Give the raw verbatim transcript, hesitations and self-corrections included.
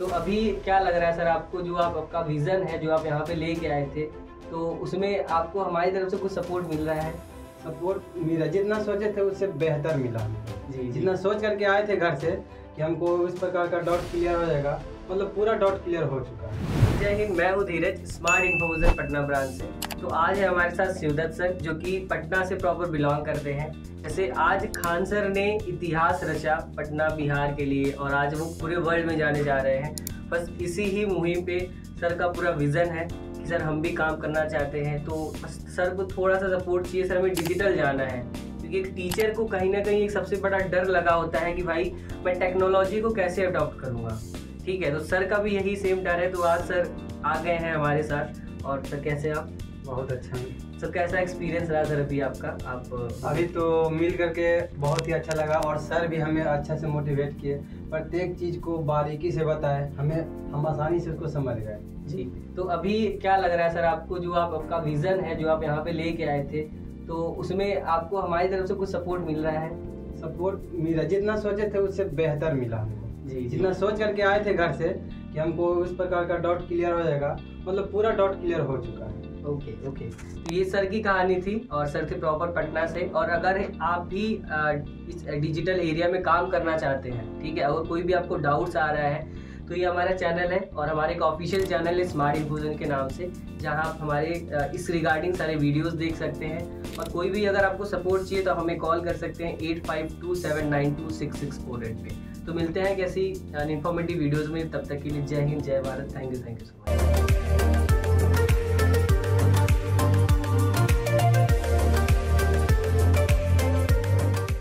तो अभी क्या लग रहा है सर आपको, जो आप आपका विज़न है जो आप यहाँ पे लेके आए थे, तो उसमें आपको हमारी तरफ से कुछ सपोर्ट मिल रहा है? सपोर्ट मिला, जितना सोचे थे उससे बेहतर मिला। जी जितना सोच करके आए थे घर से कि हमको इस प्रकार का डॉट क्लियर हो जाएगा, मतलब पूरा डॉट क्लियर हो चुका है। जय हिंद, मैं हूँ Dheeraj, smart Infovision Patna branch से। तो आज है हमारे साथ शिवदत्त सर, जो कि पटना से प्रॉपर बिलोंग करते हैं। जैसे आज खान सर ने इतिहास रचा पटना बिहार के लिए, और आज वो पूरे वर्ल्ड में जाने जा रहे हैं। बस इसी ही मुहिम पे सर का पूरा विज़न है कि सर हम भी काम करना चाहते हैं, तो सर को थोड़ा सा सपोर्ट चाहिए। सर हमें डिजिटल जाना है, क्योंकि एक टीचर को कहीं ना कहीं एक सबसे बड़ा डर लगा होता है कि भाई मैं टेक्नोलॉजी को कैसे अडॉप्ट करूँगा। ठीक है, तो सर का भी यही सेम डर है। तो आज सर आ गए हैं हमारे साथ। और सर कैसे आप? बहुत अच्छा। सर कैसा एक्सपीरियंस रहा सर अभी आपका? आप अभी तो मिल करके बहुत ही अच्छा लगा, और सर भी हमें अच्छा से मोटिवेट किए, प्रत्येक चीज़ को बारीकी से बताए हमें, हम आसानी से उसको समझ गए। जी, तो अभी क्या लग रहा है सर आपको, जो आप आपका विज़न है जो आप यहाँ पे लेके आए थे, तो उसमें आपको हमारी तरफ से कुछ सपोर्ट मिल रहा है? सपोर्ट मिला, जितना सोचे थे उससे बेहतर मिला हमको। जी, जितना सोच करके आए थे घर से कि हमको इस प्रकार का डॉट क्लियर हो जाएगा, मतलब पूरा डॉट क्लियर हो चुका है। ओके ओके तो ये सर की कहानी थी, और सर थे प्रॉपर पटना से। और अगर आप भी इस डिजिटल एरिया में काम करना चाहते हैं, ठीक है, अगर कोई भी आपको डाउट्स आ रहा है, तो ये हमारा चैनल है, और हमारे एक ऑफिशियल चैनल है स्मार्ट इन्फोविजन के नाम से, जहां आप हमारे इस रिगार्डिंग सारे वीडियोस देख सकते हैं। और कोई भी अगर आपको सपोर्ट चाहिए तो हमें कॉल कर सकते हैं eight five two seven nine two six six four eight पे। तो मिलते हैं कैसी इन्फॉर्मेटिव वीडियोज़ में, तब तक के लिए जय हिंद, जय Bharat, thank you thank you so much.